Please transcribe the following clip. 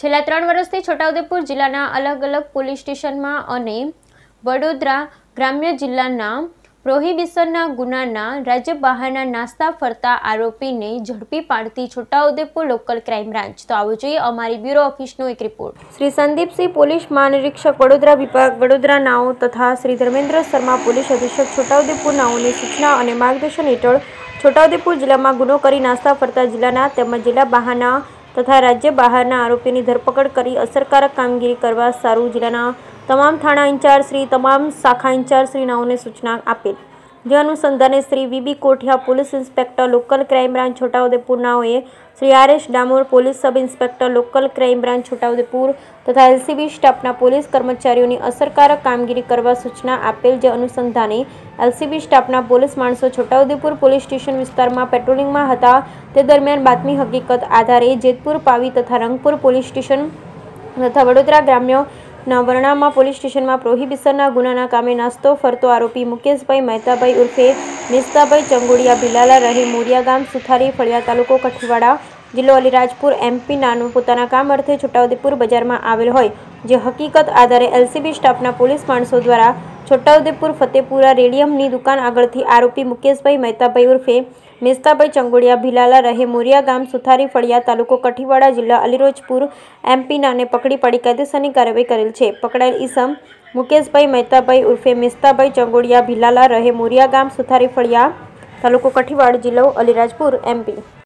છેલ્લા 3 વર્ષથી છોટાઉદેપુર જિલ્લાના અલગ અલગ પોલીસ સ્ટેશનમાં અને વડોદરા ગ્રામ્ય જિલ્લાના પ્રોહિબિશનના ગુનાના રાજ્ય બહારના નાસ્તા ફરતા આરોપીને ઝડપી પાડતી છોટાઉદેપુર લોકલ ક્રાઇમ બ્રાન્ચ। તો આવો જોઈએ અમારી બ્યુરો ઓફિસનો એક રિપોર્ટ। શ્રી સંદીપસિંહ પોલીસ મહાનિરીક્ષક વડોદરા વિભાગ વડોદરા નાઓ તથા શ્રી ધર્મેન્દ્ર શर्मा પોલીસ અધિક્ષક છોટાઉદેપુર નાઓની સૂચના અને માર્ગદર્શન હેઠળ છોટાઉદેપુર જિલ્લામાં ગુનો કરી નાસ્તા ફરતા જિલ્લાના તેમજ જિલ્લા બહારના तथा राज्य बहारना आरोपीनी धरपकड़ करी असरकारक कामगीरी करवा सारू जिल्लाना तमाम थाणा इंचार्ज श्री तमाम शाखा इंचार्ज श्री नाओने सूचना आपेल। जे अनुसंधाने Shri VB Kothiya police inspector local crime branch Chhotaudepur नाओए Shri R S. Damor police sub inspector local crime branch Chhotaudepur तथा एलसीबी स्टाफना पोलीस कर्मचारीओनी असरकारक कामगीरी करवा सूचना आपेल। जे अनुसंधाने एलसीबी स्टाफना पोलीस माणसो छोटाउदेपुर पोलीस स्टेशन विस्तारमां पेट्रोलिंगमां हता ते दरमियान बातमी हकीकत आधारे जेतपुर पावी तथा रंगपुर पोलीस स्टेशन तथा वडोदरा ग्राम्य वर्णामा पोलीस स्टेशन में प्रोहिबिशनना गुनाना कामे नास्तो फरतो आरोपी मुकेशभाई मेहताभाई उर्फे मिस्ताभाई चंगोड़िया भिलाला रहे मोरिया गाम सुथारी फळिया तालुको कठीवाड़ा जिल्लो अलीराजपुर एमपी नानु पोताना काम अर्थे छोटाउदेपुर बजार में आवेल होय। जे हकीकत आधारे एलसीबी स्टाफना पोलीस माणसों द्वारा छोटाउदेपुर फतेपुरा रेडियमनी दुकान आगळथी आरोपी मुकेशभाई मेहताभाई उर्फे मिस्ताभाई चंगोड़िया भिलाला रहे मोरिया गाम सुथारी फळिया तालुको कठीवाड़ा जिल्ला अलीराजपुर एमपी नाने पकड़ी पाड़ी कायदेसरनी कार्यवाही करेल छे। पकड़ाયેલ ईसम मुकेशभाई मेहताभाई उर्फे मिस्ताभाई चंगोड़िया भिलाला रहे मोरिया गाम सुथारी फळिया तालुको कठीवाड़ा जिल्लो अलीराजपुर एमपी।